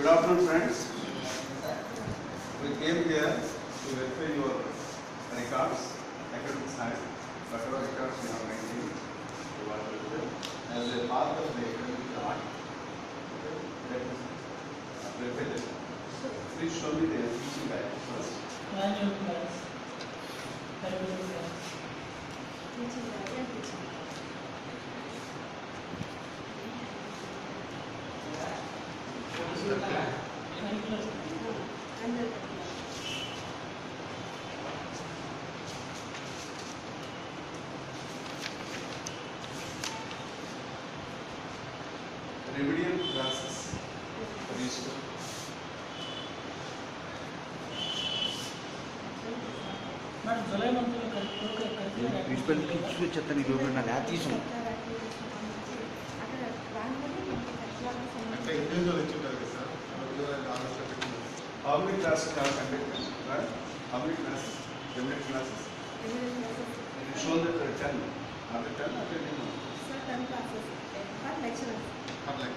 Good afternoon, friends. We came here to verify your records, academic side, whatever records you have maintained. As a part of the academic chart, let us verify this. Please show me the teaching guide first. Manual class. Manual class. Teaching guide and teaching guide. Under the class. Remedial classes. Register. Madam, July month లో correct principal కి ఇచ్చి వచ్చేస్తాను ఈ లోపల నాకు add తీసాం అక్కడ రాగానే మనకి ఖచ్చితంగా అంటే ఇండివిజువల్ ఇచ్చింటారు కదా సార్ ఇండివిజువల్ ఆగస్ట్లో పెట్టింది How many classes have conducted? Right? How many classes? Remedial classes. You show that there are 10. Are there 10 or 10? Sir, 10 classes. But lecturers. Like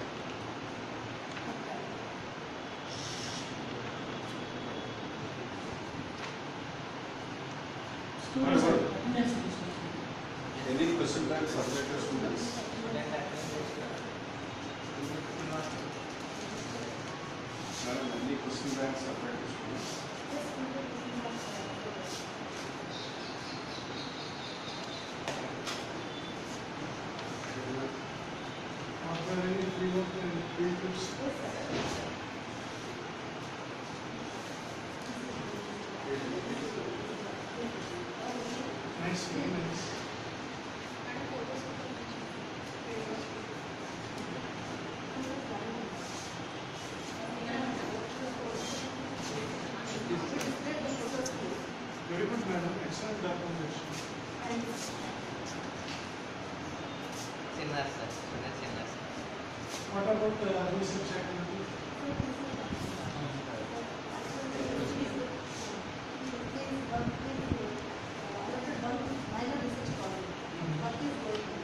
students attendance తీసుకుంటారు. Any question bank subjected students? Madam, any question bank subjected students? Are there any free work and free tips? Nice, very nice. Very good, madam. Excellent documentation. What about research activity? Minor research problem. What is going on?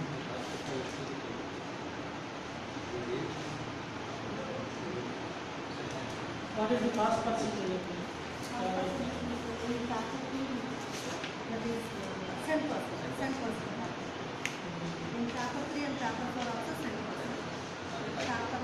What is the cost percentage? In chapter 3 and chapter 4 also 10%. Chapter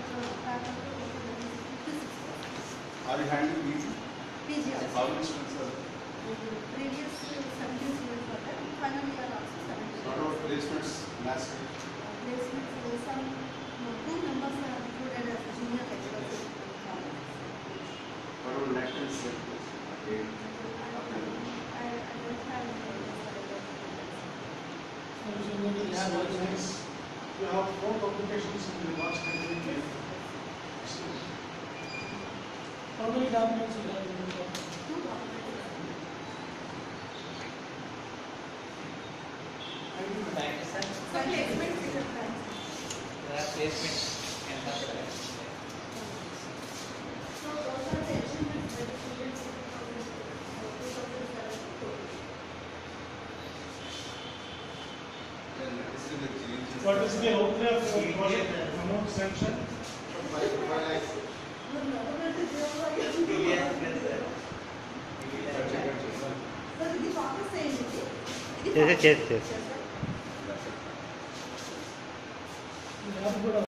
56%. Are you handling PG? PG How also. many students are there? Previous 17 students were there. Final year also 17. What about placements last year? Placements, some 2 members are included as junior lecturers. What about lectures? Okay. I don't have any. So we should go to It's lab very also. nice. You have 4 publications in the last academic year. Excellent. How many documents you have in the book? 2 documents. Thank you, madam. Some placements is a plan. So those are the achievements that the students in 2007 Then this is the changes. What is the outlay of project amount sanction? So ఇది focus చేయండి ఇది చేసి focus. చేసి చేస్తారా? Lab కూడా